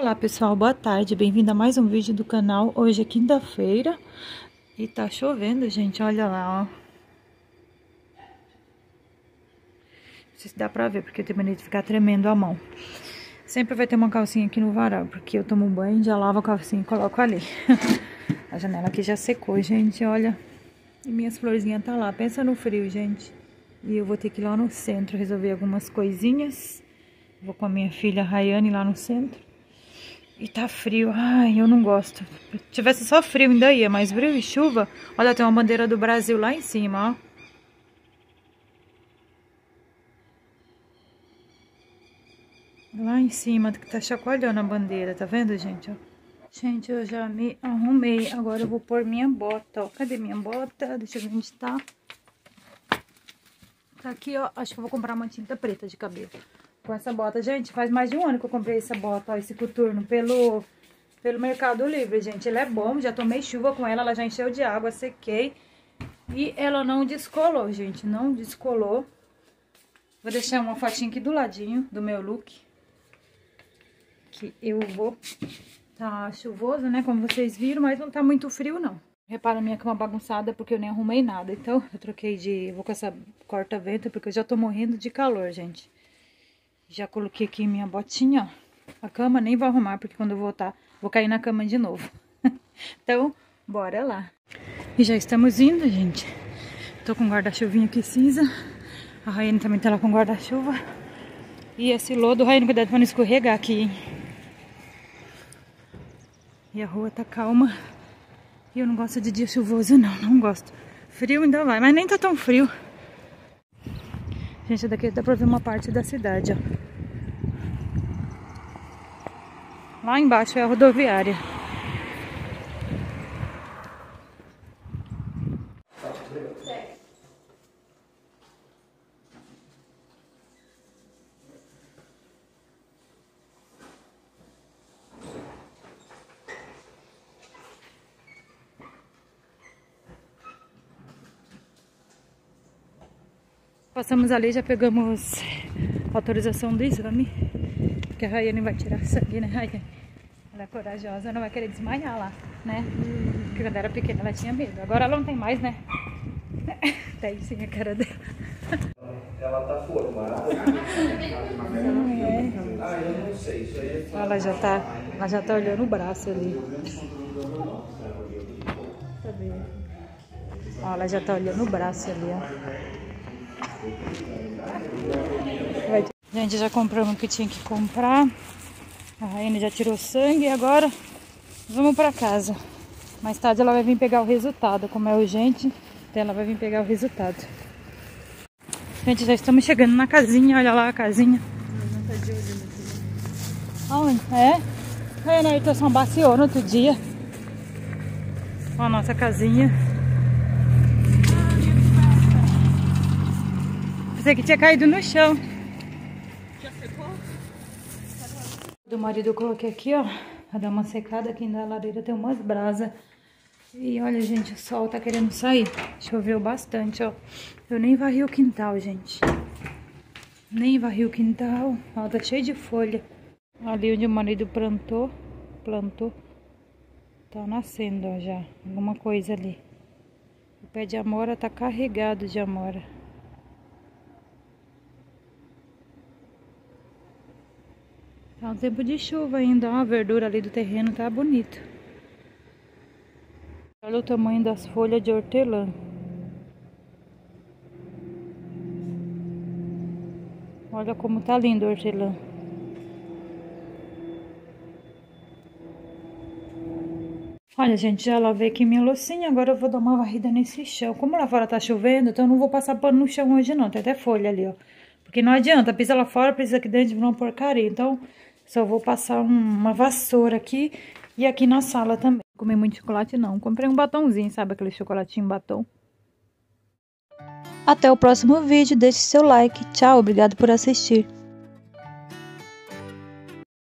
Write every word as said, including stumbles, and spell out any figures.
Olá pessoal, boa tarde, bem-vindo a mais um vídeo do canal. Hoje é quinta-feira e tá chovendo, gente, olha lá, ó. Não sei se dá pra ver, porque eu tenho mania de ficar tremendo a mão. Sempre vai ter uma calcinha aqui no varal, porque eu tomo banho, já lavo a calcinha e coloco ali. A janela aqui já secou, gente, olha. E minhas florzinhas tá lá, pensa no frio, gente. E eu vou ter que ir lá no centro resolver algumas coisinhas. Vou com a minha filha Rayane lá no centro. E tá frio, ai, eu não gosto. Se tivesse só frio ainda ia, mas frio e chuva. Olha, tem uma bandeira do Brasil lá em cima, ó. Lá em cima, que tá chacoalhando a bandeira, tá vendo, gente? Ó. Gente, eu já me arrumei. Agora eu vou pôr minha bota, ó. Cadê minha bota? Deixa eu ver onde tá. Tá aqui, ó. Acho que eu vou comprar uma tinta preta de cabelo. Com essa bota, gente, faz mais de um ano que eu comprei essa bota, ó, esse coturno, pelo, pelo Mercado Livre, gente. Ele é bom, já tomei chuva com ela, ela já encheu de água, sequei. E ela não descolou, gente, não descolou. Vou deixar uma fotinha aqui do ladinho do meu look. Que eu vou... Tá chuvoso, né, como vocês viram, mas não tá muito frio, não. Repara a minha cama bagunçada porque eu nem arrumei nada. Então, eu troquei de... Vou com essa corta-vento porque eu já tô morrendo de calor, gente. Já coloquei aqui minha botinha, ó. A cama nem vou arrumar, porque quando eu voltar, vou cair na cama de novo. Então, bora lá. E já estamos indo, gente. Tô com guarda-chuvinha aqui cinza. A Rayane também tá lá com guarda-chuva. E esse lodo, Rayane, cuidado pra não escorregar aqui, hein? E a rua tá calma. E eu não gosto de dia chuvoso, não. Não gosto. Frio ainda vai, mas nem tá tão frio. Gente, daqui dá pra ver uma parte da cidade, ó. Lá embaixo é a rodoviária. Passamos ali, já pegamos autorização do exame. Que a Rayane vai tirar sangue, né, Rayane? Ela é corajosa, não vai querer desmaiar lá, né? Porque quando era pequena ela tinha medo. Agora ela não tem mais, né? Tem sim a cara dela. Ela tá formada. É. Ah, eu não sei. Isso aí é... Ela já tá, ela já tá olhando o braço ali. Cadê? Ó, ela já tá olhando o braço ali, ó. Gente, já compramos o que tinha que comprar. A Rayane já tirou sangue e agora vamos pra casa. Mais tarde ela vai vir pegar o resultado. Como é urgente, então ela vai vir pegar o resultado. Gente, já estamos chegando na casinha. Olha lá a casinha. Aonde? É? A Rayane só baciou no outro dia. Ó a nossa casinha. Pensei que tinha caído no chão. Do marido eu coloquei aqui, ó, pra dar uma secada. Aqui na lareira tem umas brasas. E olha, gente, o sol tá querendo sair. Choveu bastante, ó. Eu nem varri o quintal, gente. Nem varri o quintal. Ó, tá cheio de folha. Ali onde o marido plantou, plantou, tá nascendo, ó, já. Alguma coisa ali. O pé de amora tá carregado de amora. Tá um tempo de chuva ainda, ó, a verdura ali do terreno tá bonito. Olha o tamanho das folhas de hortelã. Olha como tá lindo o hortelã. Olha, gente, já lavei aqui minha loucinha, agora eu vou dar uma varrida nesse chão. Como lá fora tá chovendo, então eu não vou passar pano no chão hoje não, tem até folha ali, ó. Porque não adianta, pisa lá fora, pisa aqui dentro, virou uma porcaria. Então, só vou passar um, uma vassoura aqui e aqui na sala também. Não comi muito chocolate, não. Comprei um batonzinho, sabe? Aquele chocolatinho batom. Até o próximo vídeo. Deixe seu like. Tchau, obrigado por assistir.